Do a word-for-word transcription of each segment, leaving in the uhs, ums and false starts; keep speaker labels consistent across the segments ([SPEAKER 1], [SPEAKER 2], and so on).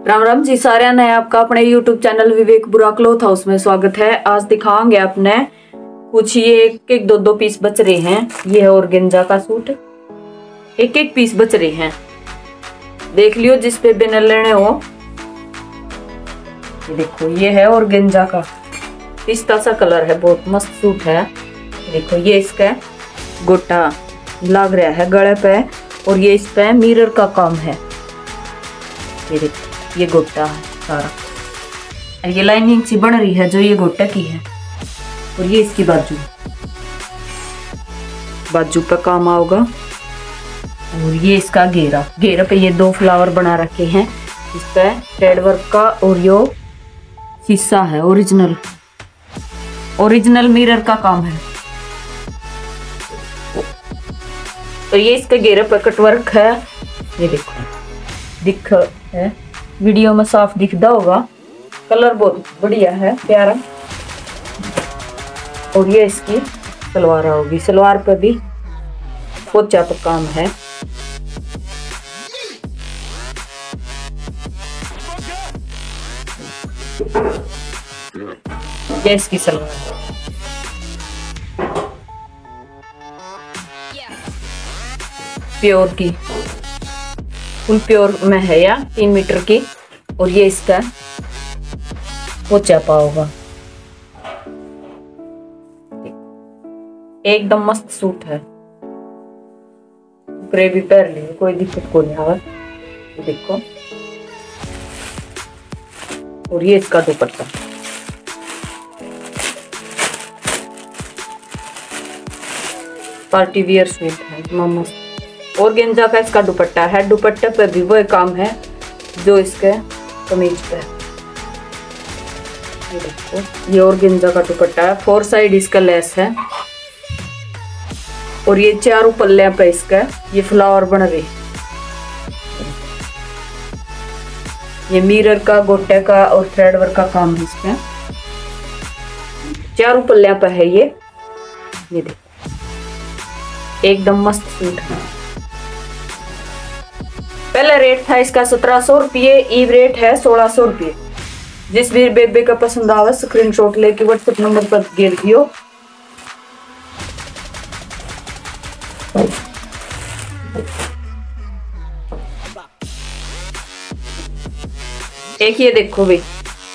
[SPEAKER 1] राम राम जी सारे ने आपका अपने यूट्यूब चैनल विवेक बुरा क्लॉथ हाउस में स्वागत है। आज दिखाएंगे अपने कुछ ये एक एक दो दो पीस बच रहे हैं। ये है ऑर्गेन्जा का सूट, एक एक पीस बच रहे हैं, देख लियो जिस पे बिना लेने हो। ये देखो ये है ऑर्गेन्जा का पिस्ता सा कलर है, बहुत मस्त सूट है। देखो ये इसका गोटा लग रहा है गले पे और ये इस पे मिरर का काम है। ये देखो ये गोटा है सारा और ये लाइनिंग सी बन रही है जो ये गोटा की है। और ये इसकी बाजू बाजू पे काम आओगा। और ये इसका घेरा घेरा पे ये दो फ्लावर बना रखे हैं, इस पे थ्रेड वर्क का और यो शीशा है। ओरिजिनल ओरिजिनल मिरर का काम है। तो ये इसके घेरे पे कटवर्क है। ये देखो दिख है वीडियो में साफ दिखता होगा, कलर बहुत बढ़िया है प्यारा। और ये इसकी सलवार होगी, सलवार पे भी पोचा पर काम है। ये इसकी सलवार प्योर की, फुल प्योर में है या तीन मीटर की। और ये इसका पोचा पाओगा, एकदम मस्त सूट है। ग्रेवी पहन ली कोई दिक्कत को नहीं आवा। देखो और ये इसका दुपट्टा, पार्टी वियर सूट है मस्त। ऑर्गेन्जा का इसका दुपट्टा है, दुपट्टे पर भी वही काम है जो इसके कमीज पे है। ये देखो ये ऑर्गेन्जा का दुपट्टा है, फोर साइड इसका लेस है। और ये चारों पल्ले पे इसका ये फ्लावर बन रहे, ये मिरर का गोटे का और थ्रेड वर्क का काम है इसमें, चारों पल्ले पे है ये। ये देखो एकदम मस्त सूट है। पहले रेट था इसका सत्रह सौ रुपये, ईव रेट है सोलह सौ रुपये। जिस भी बेबे का पसंद आवे स्क्रीनशॉट लेके व्हाट्सएप नंबर पर गिर दियो। एक ये देखो भाई,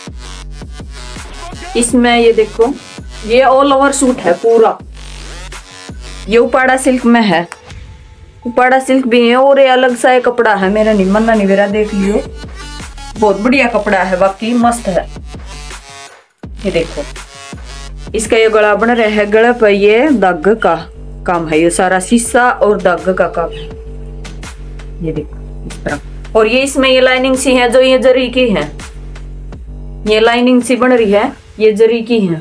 [SPEAKER 1] इसमें ये देखो ये ऑल ओवर सूट है पूरा। ये उपाड़ा सिल्क में है, उपाड़ा सिल्क भी है। और ये अलग सा एक कपड़ा है, मेरा नहीं मन्ना नहीं मेरा, देख लियो बहुत बढ़िया कपड़ा है, बाकी मस्त है। ये देखो इसका ये गला बन रहा है, गले पर ये दाग का काम है, ये सारा शीशा और दाग का काम है। ये देखो इस तरह। और ये इसमें ये लाइनिंग सी है जो ये जरी की है, ये लाइनिंग सी बन रही है, ये जरी की है।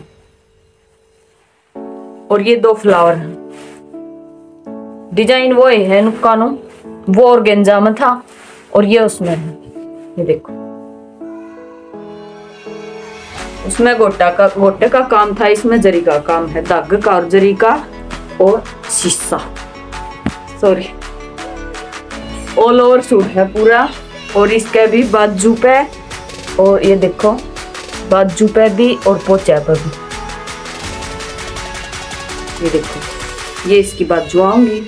[SPEAKER 1] और ये दो फ्लावर है, डिजाइन वो है नुक्कानो, वो ऑर्गेन्जा में था और ये उसमें है। ये देखो उसमें गोटा का गोटे का काम था, इसमें जरी का काम है, दाग का और जरी का और शीशा। सॉरी ऑल ओवर सूट है पूरा। और इसके भी बाजू पे और ये देखो बाजू पे भी और पोचा पे भी। ये देखो ये इसकी बाजू आऊंगी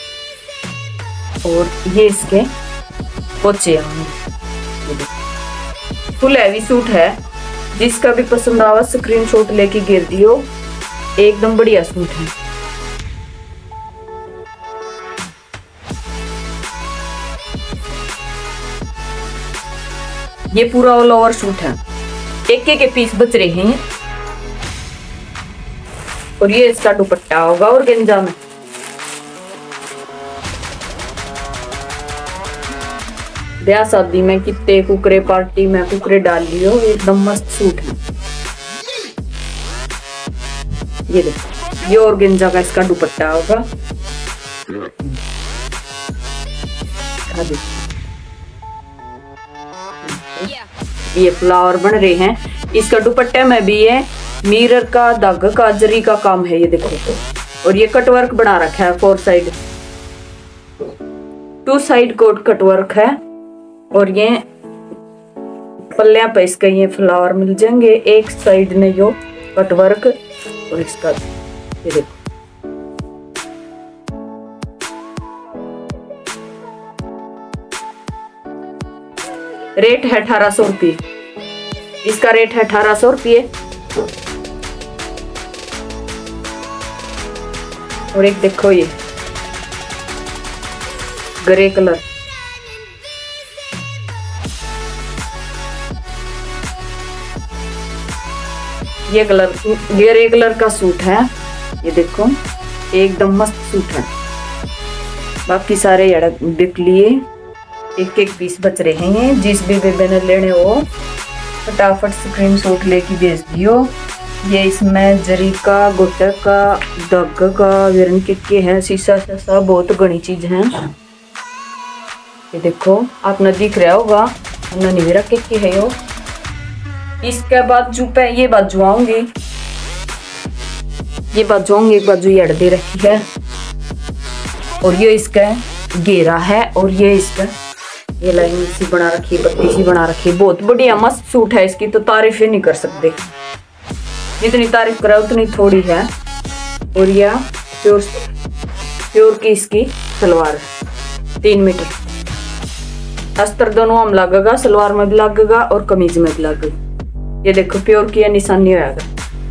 [SPEAKER 1] और ये इसके पोचे आऊंगे। फुल हैवी सूट है, जिसका भी पसंद आवा स्क्रीनशॉट लेके गिर दियो, एकदम बढ़िया सूट है। ये पूरा ऑल ओवर सूट है, एक एक पीस बच रहे हैं। और ये इसका दुपट्टा होगा ऑर्गेन्जा में। ब्याह शादी में कितने कुकरे, पार्टी में कुकरे डाल लियो, एकदम मस्त सूट है। ये देखो ये ऑर्गेन्जा का इसका दुपट्टा होगा। ये फ्लावर बन रहे हैं, इसका दुपट्टे में भी है मिरर का दाग का जरी का काम है। ये देखो और ये कटवर्क बना रखा है, four side to side coat cutwork है। और ये पल्लियां पे इसके ये फ्लावर मिल जाएंगे, एक साइड ने यो कटवर्क और इसका ये देखो। रेट है अठारह सौ रुपये, इसका रेट है अठारह सौ रुपये। और एक देखो ये ग्रे कलर, ये कलर ये ग्रे कलर का सूट है। ये देखो एकदम मस्त सूट है। बाकी सारे यड़क बिक लिए, एक एक पीस बच रहे हैं। जिस भी बेबे ने लेने हो फटाफट स्क्रीनशॉट लेके भेज दियो। ये इसमें जरी का, गोटे का, धागा का, विरन के, के है, शीशा शीशा बहुत घनी चीज है। ये देखो आपने दिख रहा होगा, हमने निवेरा के, के है यो। इसके बाजू पे ये बाजू आऊंगी, ये बाजू आऊंगी, एक बाजू ये दे रखी है और ये इसका घेरा है और ये इसका ये लाइन सी बना रखी, पत्ती सी बना रखी। बहुत बढ़िया मस्त सूट है, इसकी तो तारीफ ही नहीं कर सकते, जितनी तारीफ करा उतनी थोड़ी है। और यह प्योर प्योर की इसकी सलवार तीन मीटर अस्तर दोनों हम लगेगा, सलवार में भी लगेगा और कमीज में भी लगेगा। ये देखो प्योर की निशानी होगा,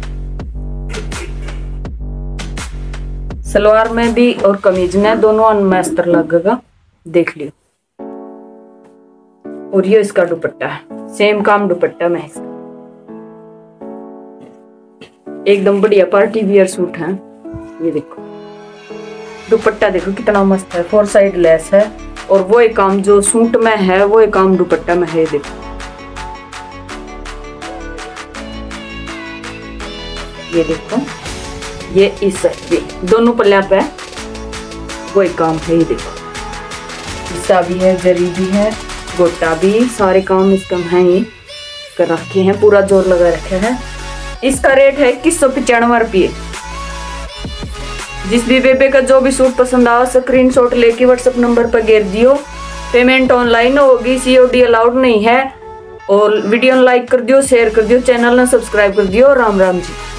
[SPEAKER 1] सलवार में भी और कमीज में दोनों में अस्तर लगेगा, देख लियो। और ये इसका दुपट्टा है, सेम काम दुपट्टा में इसका, एकदम बढ़िया पार्टी वियर सूट है। ये देखो दुपट्टा देखो कितना मस्त है, फोर साइड लेस है और वो एक काम जो सूट में है वो एक काम दुपट्टा में है। देखो ये देखो ये इस ये दोनों पल्ला पे वो एक काम है। ये देखो हिस्सा भी है, जरी भी है, गोटा भी, सारे काम इसका है ये कर रखे हैं, पूरा जोर लगा रखे हैं। इसका रेट है इक्कीस सौ पचानवे रुपये। जिस भी बेबे का जो भी सूट पसंद आवा स्क्रीनशॉट लेके व्हाट्सएप नंबर पर घेर दियो। पेमेंट ऑनलाइन होगी, सीओडी अलाउड नहीं है। और वीडियो लाइक कर दियो, शेयर कर दियो, चैनल ने सब्सक्राइब कर दियो। राम राम जी।